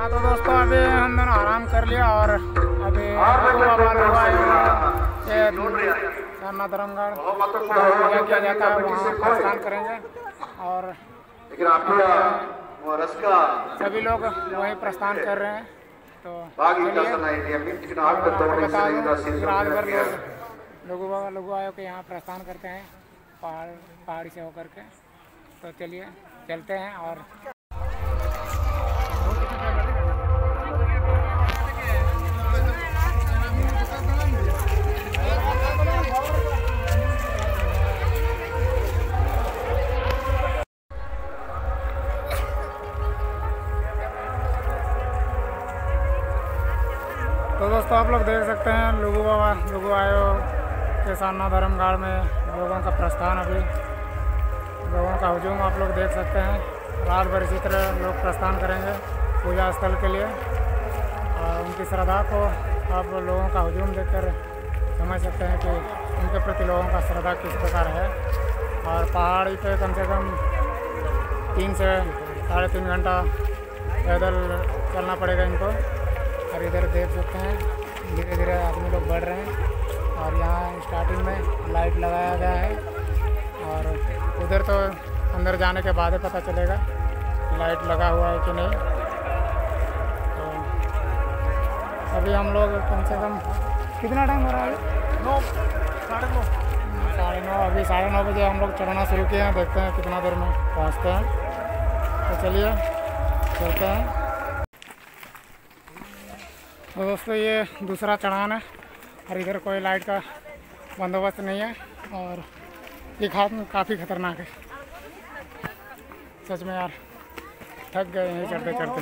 हाँ तो दोस्तों अभी हम दोनों आराम कर लिया और अभी सरना धर्मगढ़ पूजा किया जाता है वहाँ प्रस्थान करेंगे और सभी लोग वहीं प्रस्थान कर रहे हैं। तो बता दूँ रात भर लोग लघु आयोग के यहाँ प्रस्थान करते हैं पहाड़ी से होकर के। तो चलिए चलते हैं और तो दोस्तों आप लोग देख सकते हैं लघु आयोग के सरना धर्मगढ़ में लोगों का प्रस्थान, अभी लोगों का हुजूम आप लोग देख सकते हैं। रात भर इसी तरह लोग प्रस्थान करेंगे पूजा स्थल के लिए और उनकी श्रद्धा को आप लोगों का हुजूम देखकर समझ सकते हैं कि उनके प्रति लोगों का श्रद्धा किस प्रकार है। और पहाड़ी पे कम से कम 3 से 3.5 घंटा पैदल चलना पड़ेगा इनको। और इधर देख सकते हैं धीरे धीरे आदमी लोग बढ़ रहे हैं और यहाँ स्टार्टिंग में लाइट लगाया गया है और उधर तो अंदर जाने के बाद ही पता चलेगा कि लाइट लगा हुआ है कि नहीं। तो अभी हम लोग कम से कम कितना टाइम हो रहा है? 9, साढ़े 9 अभी 9:30 बजे हम लोग चढ़ना शुरू किए हैं। देखते हैं कितना देर में पहुँचते हैं। तो चलिए चलते हैं। तो दोस्तों ये दूसरा चढ़ान है और इधर कोई लाइट का बंदोबस्त नहीं है और ये घाट में काफ़ी खतरनाक है सच में यार। थक गए हैं चढ़ते चढ़ते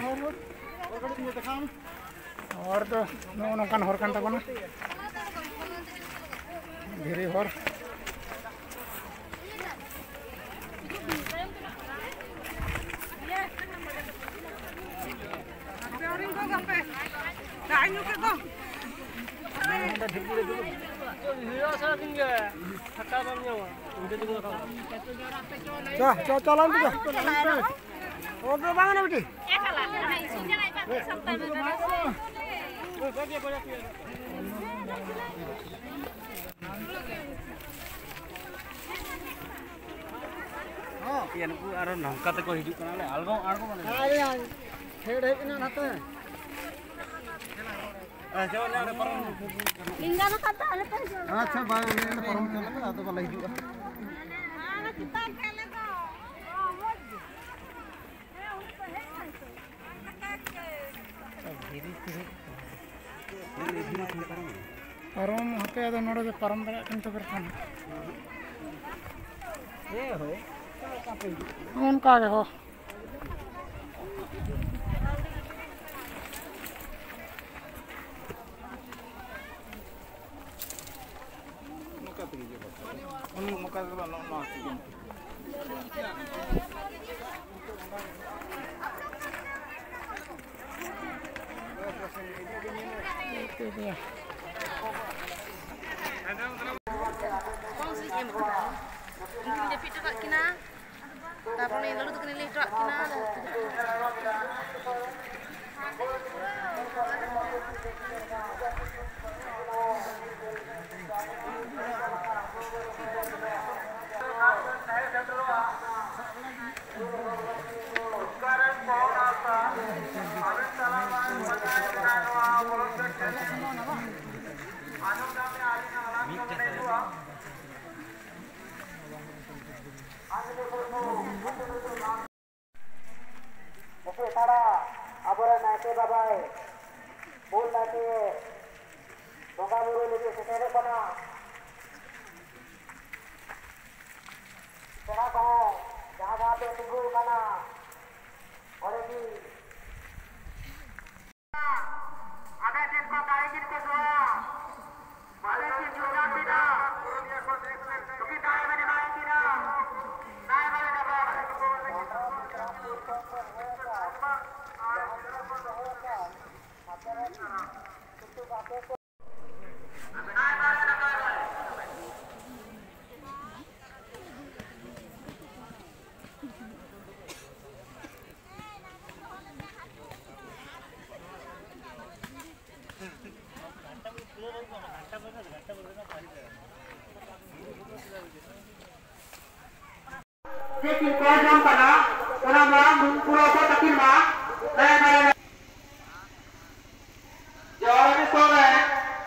और तो नौकन होरकन तक ना धीरे और नौका तक हिजुक आलगो अच्छा बाय परम चल आदो वाला हिजुआ परम होते हैं तो नोड़े परम किंतु करतान उनका आगे हो लेकिन को जम कना ओना मांग पूरा को तकिन मा नया नया जवानी सो रहे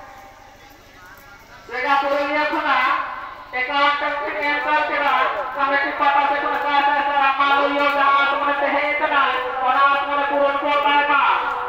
लेगा पुरनिया खुना एकाउंट के एंटर केरा कमेटी पाटा से को का सारा मालो यो जा तुमने ते हे कना ओना तुमने पुरन को पाएगा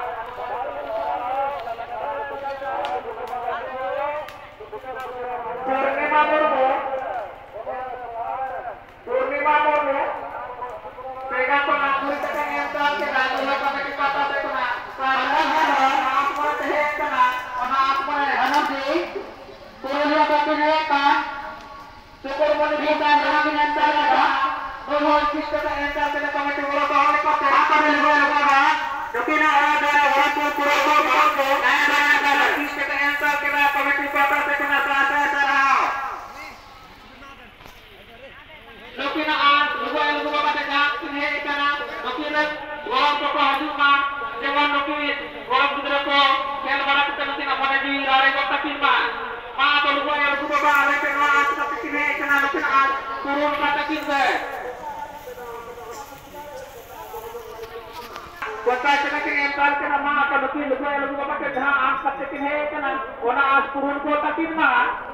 पूर्णिमा बोलो पेगा को ना कोई तक एंटर के राजू लोग कमेटी पाटा से को ना सारा आप मत है कना ओना आप में हनदी पुरनिया को ने का सुपर मन भी का नाम के एंटर लगा वो किस का एंटर के कमेटी बोलो तो हमने को आप में लगा जो कि ना आ जा रहा है पूरा को नया नया का किस का एंटर के कमेटी पाटा से को ना सारा लेकिन आज लोगों बाबा के जात किने इतना लेकिन गौरव को हजुमा जेवन लोकी गौरव गुजरे को खेल बड़ा के तनसिन अपने जी रारे को तकिमा मा तो लोगों बाबा आले के आज तक किने इतना लेकिन आज कुरुन का तकिन से कोता चना के एंताल के मा तो लोकी लोगों बाबा के जहां आज तक किने इतना ओना आज कुरुन को तकिमा